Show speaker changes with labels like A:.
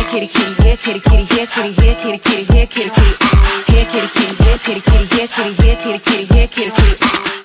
A: kitty kitty, here kitty kitty, here kitty, here kitty kitty, here kitty kitty, here kitty kitty, here kitty kitty, here kitty, here kitty kitty, here kitty kitty.